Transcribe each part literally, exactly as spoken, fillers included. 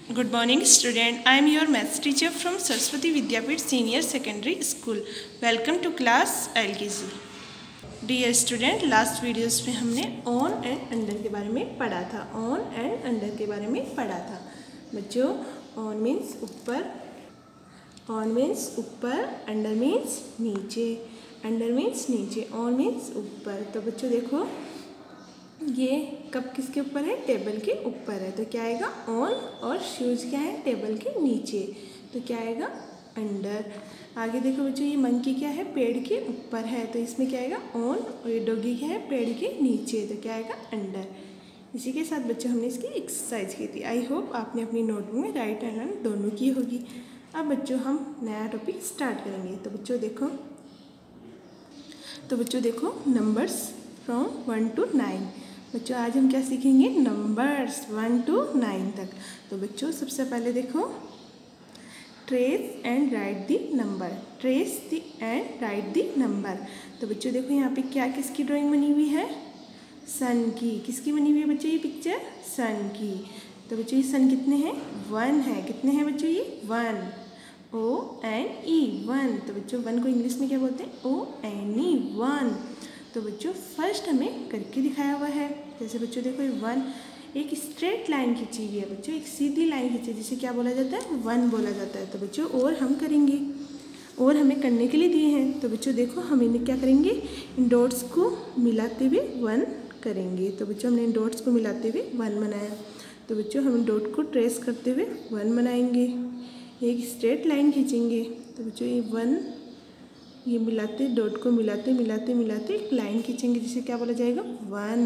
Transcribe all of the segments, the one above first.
Good morning student. I am your maths teacher from Saraswati Vidyapit Senior Secondary School. Welcome to class L K G. Dear student, last videos में हमने on and under के बारे में पढ़ा था. On and under के बारे में पढ़ा था. बच्चों, on means ऊपर, on means ऊपर, under means नीचे, under means नीचे, on means ऊपर. तो बच्चों देखो, ये कप किसके ऊपर है? टेबल के ऊपर है. तो क्या आएगा? ऑन. और शूज़ क्या है? टेबल के नीचे. तो क्या आएगा? अंडर. आगे देखो बच्चों, ये मंकी क्या है? पेड़ के ऊपर है. तो इसमें क्या आएगा? ऑन. और ये डॉगी क्या है? पेड़ के नीचे. तो क्या आएगा? अंडर. इसी के साथ बच्चों हमने इसकी एक्सरसाइज की थी. आई होप आपने अपनी नोटबुक में राइट एंड रन दोनों की होगी. अब बच्चों हम नया टॉपिक स्टार्ट करेंगे. तो बच्चों देखो तो बच्चों देखो numbers from one two nine. बच्चों आज हम क्या सीखेंगे? नंबर्स वन टू नाइन तक. तो बच्चों सबसे पहले देखो, trace and write the number. Trace the and write the number. तो बच्चों देखो यहाँ पे क्या किसकी ड्राइंग बनी हुई है? सन की. किसकी बनी हुई है बच्चों ये पिक्चर? सन की. तो बच्चों ये सन कितने हैं? वन है. कितने हैं बच्चों ये? One. O N E one. तो बच्चों वन को इंग्लिश में क्या बोलते हैं? O N E one. तो बच्चों फर्स्ट हमें करके दिखाया हुआ है. जैसे बच्चों देखो ये वन एक स्ट्रेट लाइन खींची हुई है. बच्चों एक सीधी लाइन खींची है, जिसे क्या बोला जाता है? वन बोला जाता है. तो बच्चों और हम करेंगे, और हमें करने के लिए दिए हैं. तो बच्चों देखो हम इन्हें क्या करेंगे? इन डॉट्स को मिलाते हुए वन करेंगे. तो बच्चों हमने इन डॉट्स को मिलाते हुए वन बनाया. तो बच्चों हम डॉट को ट्रेस करते हुए वन बनाएंगे. एक स्ट्रेट लाइन खींचेंगे. तो बच्चों ये वन, ये मिलाते डॉट को मिलाते मिलाते मिलाते एक लाइन खींचेंगे, जिसे क्या बोला जाएगा? वन.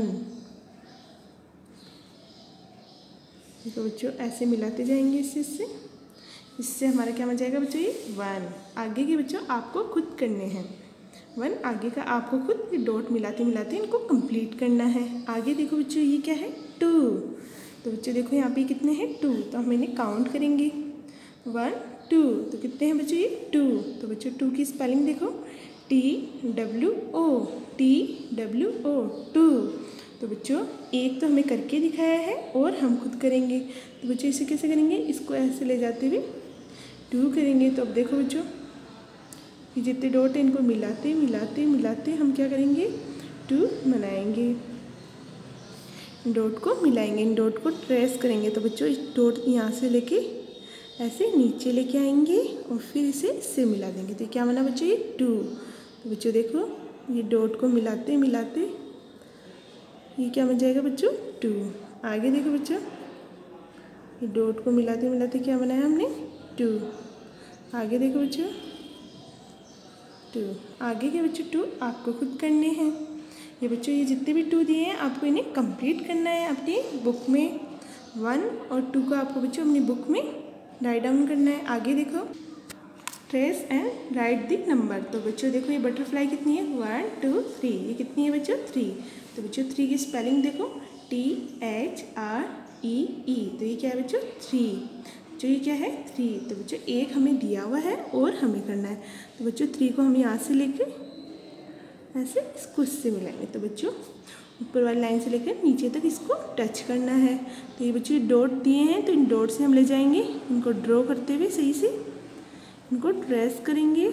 तो बच्चों ऐसे मिलाते जाएंगे इससे इससे इससे हमारा क्या बन जाएगा बच्चों? ये वन. आगे के बच्चों आपको खुद करने हैं. वन आगे का आपको खुद डॉट मिलाते मिलाते इनको कंप्लीट करना है. आगे देखो बच्चों ये क्या है? टू. तो बच्चों देखो यहाँ पे कितने हैं? टू. तो हम इन्हें काउंट करेंगे. One two. तो कितने हैं बच्चों ये? टू. तो बच्चों टू की स्पेलिंग देखो, T W O. T W O. Two. तो बच्चों एक तो हमें करके दिखाया है और हम खुद करेंगे. तो बच्चों इसे कैसे करेंगे? इसको ऐसे ले जाते हुए टू करेंगे. तो अब देखो बच्चों, ये जितने डॉट है इनको मिलाते मिलाते मिलाते हम क्या करेंगे? टू बनाएंगे. डॉट को मिलाएंगे, इन डॉट को ट्रेस करेंगे. तो बच्चों इस डॉट यहाँ से लेके ऐसे नीचे लेके आएंगे और फिर इसे इससे मिला देंगे. तो क्या बना बच्चों? ये टू. तो बच्चों देखो ये डॉट को मिलाते मिलाते ये क्या बन जाएगा बच्चों? टू. आगे देखो बच्चों, ये डॉट को मिलाते मिलाते क्या बनाया हमने? टू. आगे देखो बच्चों, टू. आगे के बच्चों टू आपको खुद करने हैं. ये बच्चों ये जितने भी टू दिए हैं आपको इन्हें कंप्लीट करना है अपनी बुक में. वन और टू को आपको बच्चों अपनी बुक में राइट डाउन करना है. आगे देखो, trace and write the number. तो बच्चों देखो ये बटरफ्लाई कितनी है? One two three. ये कितनी है बच्चों? थ्री. तो बच्चों थ्री की स्पेलिंग देखो, T H R E E. तो ये क्या है बच्चों? थ्री. बच्चों ये क्या है? थ्री. तो बच्चों एक हमें दिया हुआ है और हमें करना है. तो बच्चों थ्री को हम यहाँ से लेके ऐसे इसको इससे मिलाएंगे. तो बच्चों ऊपर वाली लाइन से लेकर नीचे तक इसको टच करना है. तो ये बच्चों डॉट दिए हैं, तो इन डॉट से हम ले जाएंगे, इनको ड्रॉ करते हुए सही से इनको ट्रेस करेंगे.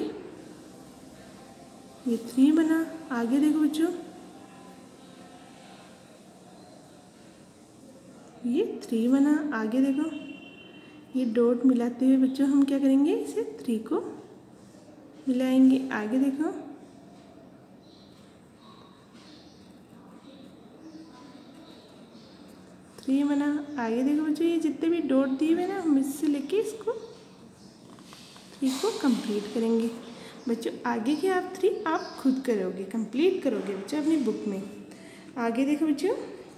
ये थ्री बना. आगे देखो बच्चों, ये थ्री बना. आगे देखो ये डॉट मिलाते हुए बच्चों हम क्या करेंगे? इसे थ्री को मिलाएंगे. आगे देखो थ्री बना. आगे देखो बच्चों ये जितने भी डॉट दिए हुए ना हम इससे लेके इसको थ्री को कंप्लीट करेंगे. बच्चों आगे के आप थ्री आप खुद करोगे, कंप्लीट करोगे बच्चों अपनी बुक में. आगे देखो बच्चों,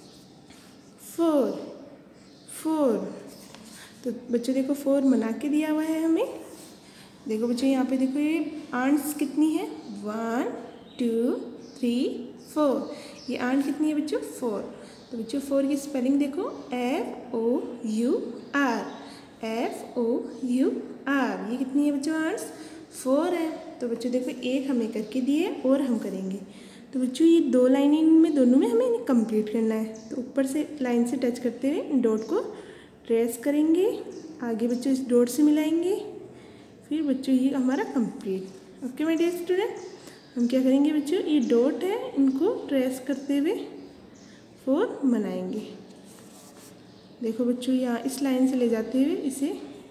फोर. फोर. तो बच्चों देखो फोर बना के दिया हुआ है हमें. देखो बच्चों यहाँ पे देखो ये आंट्स कितनी है? One two three four. ये आंट कितनी है बच्चों? फोर. तो बच्चों फोर की स्पेलिंग देखो, F O U R. F O U R. ये कितनी है बच्चों? आंट्स फोर है. तो बच्चों देखो एक हमें करके दिए और हम करेंगे. तो बच्चों ये दो लाइनें में दोनों में हमें इन्हें कंप्लीट करना है. तो ऊपर से लाइन से टच करते हुए डॉट को ट्रेस करेंगे, आगे बच्चों इस डॉट से मिलाएंगे, फिर बच्चों ये हमारा complete. Okay my dear student, हम क्या करेंगे बच्चों, ये डॉट है इनको ट्रेस करते हुए फोर बनाएंगे। देखो बच्चों यहाँ इस लाइन से ले जाते हुए इसे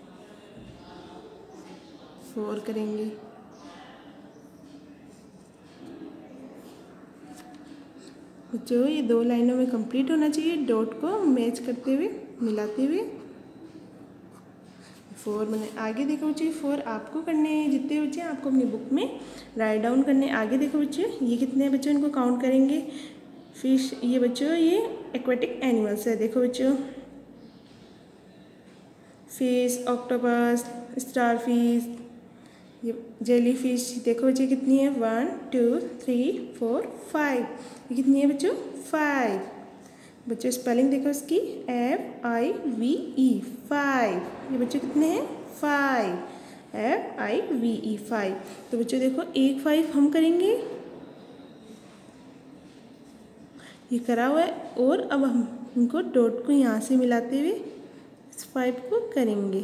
फोर करेंगे। बच्चों ये दो लाइनों में कंप्लीट होना चाहिए, डॉट को मैच करते हुए मिलाते हुए फोर बने। आगे देखो बच्चों फोर आपको करने हैं, जितने बच्चे आपको अपनी बुक में राइट डाउन करने। आगे देखो बच्चों ये कितने हैं बच्चों, इनको काउंट करेंगे। फिश, ये बच्चों ये एक्वेटिक एनिमल्स है। देखो बच्चों फिश, ऑक्टोपस, स्टार फिश, ये जेली फिश। देखो बच्चों कितनी है, one two three four five. ये कितनी है बच्चों, फाइव। बच्चों स्पेलिंग देखो इसकी, F I V E, five. ये बच्चों कितने हैं, five, F I V E, five. तो बच्चों देखो एक फाइव हम करेंगे, ये करा हुआ है, और अब हम इनको डॉट को यहाँ से मिलाते हुए इस फाइव को करेंगे।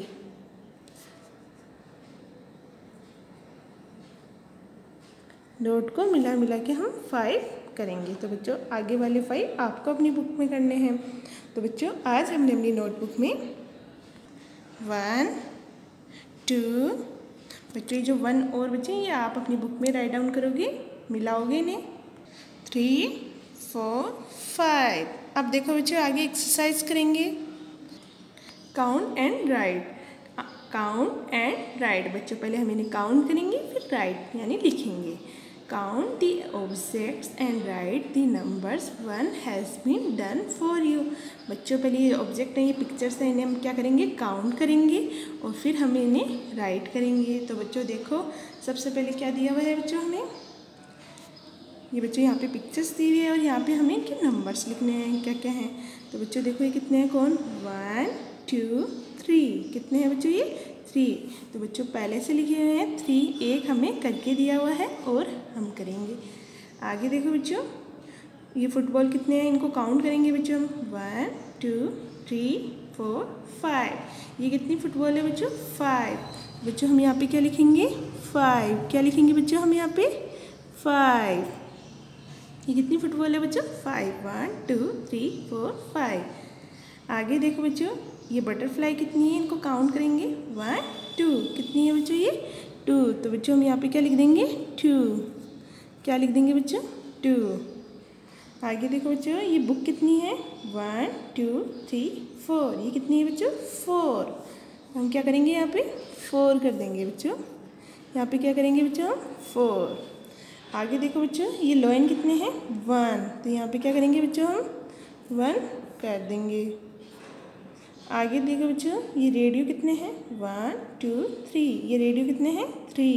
डॉट को मिला मिला के हम फाइव करेंगे। तो बच्चों आगे वाले फाइव आपको अपनी बुक में करने हैं। तो बच्चों आज हमने अपनी नोटबुक में वन टू, बच्चों ये जो वन और बच्चे ये आप अपनी बुक में राइट डाउन करोगे, मिलाओगे इन्हें, थ्री फोर फाइव। अब देखो बच्चों आगे एक्सरसाइज करेंगे, count and write. Count and write बच्चों पहले हम इन्हें काउंट करेंगे, फिर राइट यानी लिखेंगे। Count the objects and write the numbers one has been done for you. बच्चों पहले ये ऑब्जेक्ट हैं, ये पिक्चर्स हैं, इन्हें हम क्या करेंगे, काउंट करेंगे और फिर हम इन्हें राइट करेंगे। तो बच्चों देखो सबसे पहले क्या दिया हुआ है बच्चों हमें, ये बच्चों यहाँ पे पिक्चर्स दी हुई है और यहाँ पे हमें इनके नंबर्स लिखने हैं, क्या क्या हैं। तो बच्चों देखो ये कितने हैं, कौन, वन टू थ्री। कितने हैं बच्चों, ये थ्री। तो बच्चों पहले से लिखे हुए हैं थ्री, एक हमें करके दिया हुआ है और हम करेंगे। आगे देखो बच्चों ये फुटबॉल कितने हैं, इनको काउंट करेंगे बच्चों हम, one two three four five. ये कितनी फुटबॉल है बच्चों, फाइव। बच्चों हम यहाँ पे क्या लिखेंगे, फाइव। क्या लिखेंगे बच्चों हम यहाँ पे, फाइव। ये कितनी फुटबॉल है बच्चों, five, one two three four five. आगे देखो बच्चों ये बटरफ्लाई कितनी है, इनको काउंट करेंगे, वन टू। कितनी है बच्चों, ये टू। तो बच्चों हम यहाँ पे क्या लिख देंगे, टू। क्या लिख देंगे बच्चों, टू। आगे देखो बच्चों ये बुक कितनी है, वन टू थ्री फोर। ये कितनी है बच्चों, फोर। हम क्या करेंगे यहाँ पे, फोर कर देंगे बच्चों। यहाँ पे क्या करेंगे बच्चों, हम फोर। आगे देखो बच्चों ये लॉयन कितने हैं, वन। तो यहाँ पे क्या करेंगे बच्चों, हम वन कर देंगे। आगे देखो बच्चों ये रेडियो कितने हैं, वन टू थ्री। ये रेडियो कितने हैं, थ्री।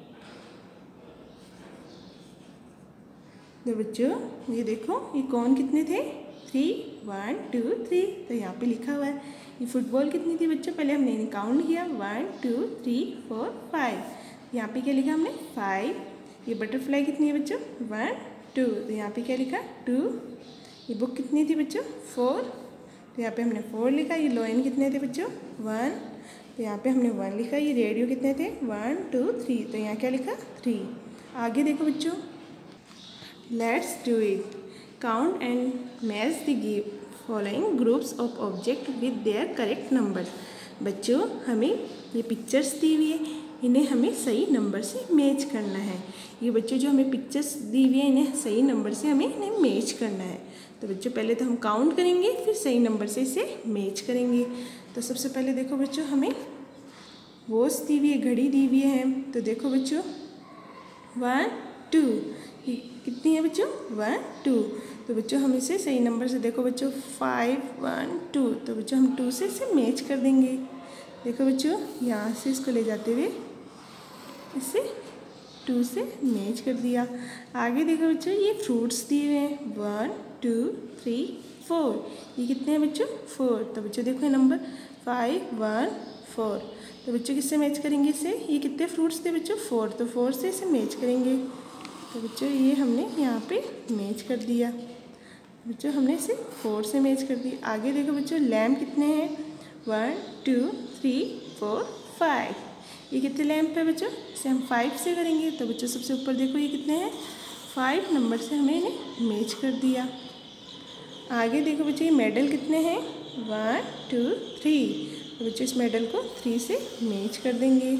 तो बच्चों ये देखो ये कौन कितने थे, थ्री, वन टू थ्री। तो यहाँ पे लिखा हुआ है। ये फुटबॉल कितनी थी बच्चों, पहले हमने काउंट किया, one two three four five. यहाँ पे क्या लिखा हमने, फाइव। ये बटरफ्लाई कितनी है बच्चों, वन टू। तो यहाँ पे क्या लिखा, टू। ये बुक कितनी थी बच्चों, फोर। तो यहाँ पे हमने फोर लिखा। ये लॉयन कितने थे बच्चों, वन। तो यहाँ पे हमने वन लिखा। ये रेडियो कितने थे, वन टू थ्री। तो यहाँ क्या लिखा, थ्री। आगे देखो बच्चों, let's do it. Count and match the following groups of object with their correct number. बच्चों हमें ये पिक्चर्स दी हुई है, इन्हें हमें सही नंबर से मैच करना है। ये बच्चों जो हमें पिक्चर्स दी हुई है इन्हें सही नंबर से हमें इन्हें मैच करना है। तो बच्चों पहले तो हम काउंट करेंगे, फिर सही नंबर से इसे मैच करेंगे। तो सबसे पहले देखो बच्चों हमें वॉच दी हुई है, घड़ी दी हुई है। तो देखो बच्चों वन टू, कितनी है बच्चों, वन टू। तो बच्चों हम इसे सही नंबर से, देखो बच्चों फाइव वन टू। तो बच्चों हम टू से इसे मैच कर देंगे। देखो बच्चों यहाँ से इसको ले जाते हुए इसे टू से मैच कर दिया। आगे देखो बच्चों ये फ्रूट्स दिए हुए हैं, वन टू थ्री फोर। ये कितने हैं बच्चों, फोर। तो बच्चों देखो नंबर फाइव वन फोर। तो बच्चों किससे मैच करेंगे इसे, ये कितने फ्रूट्स थे बच्चों, फोर। तो फोर से इसे मैच करेंगे। तो बच्चों ये हमने यहाँ पे मैच कर दिया। बच्चों हमने इसे फोर से मैच कर दिया। आगे देखो बच्चों लैम्प कितने हैं, one two three four five. ये कितने लैम्प है बच्चों? इसे हम फाइव से करेंगे तो बच्चों सबसे ऊपर देखो ये कितने हैं, फाइव नंबर से हमें इन्हें मैच कर दिया। आगे देखो बच्चों ये मेडल कितने हैं, वन टू थ्री, तो बच्चों इस मेडल को थ्री से मैच कर देंगे।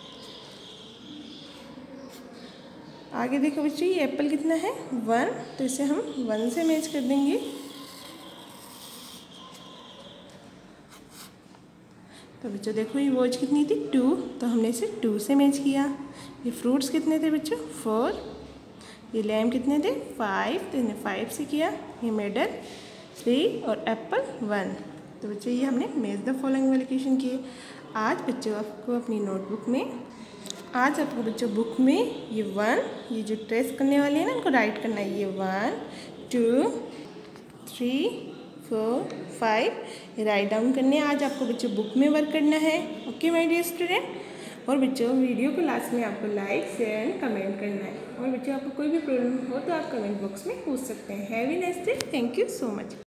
आगे देखो बच्चों ये एप्पल कितना है, वन, तो इसे हम वन से मैच कर देंगे। तो बच्चों देखो ये वॉच कितनी थी, टू, तो हमने इसे टू से मैच किया। ये फ्रूट्स कितने थे बच्चों, फोर। ये लैम्प कितने थे, फाइव, तो इन्हें फाइव से किया। ये मेडल थ्री और एप्पल वन। तो बच्चों ये हमने मैच द फॉलोइंग वाले क्वेश्चन किए। आज बच्चों आपको अपनी नोटबुक में, आज आपको बच्चों बुक में ये वन, ये जो ट्रेस करने वाले हैं ना इनको राइट करना है। ये one two three four five, ये राइट डाउन करने हैं। आज आपको बच्चों बुक में वर्क करना है। Okay my dear student. और बच्चों वीडियो को लास्ट में आपको लाइक शेयर एंड कमेंट करना है। और बच्चों आपको कोई भी प्रॉब्लम हो तो आप कमेंट बॉक्स में पूछ सकते हैं। Have a nice day, thank you so much.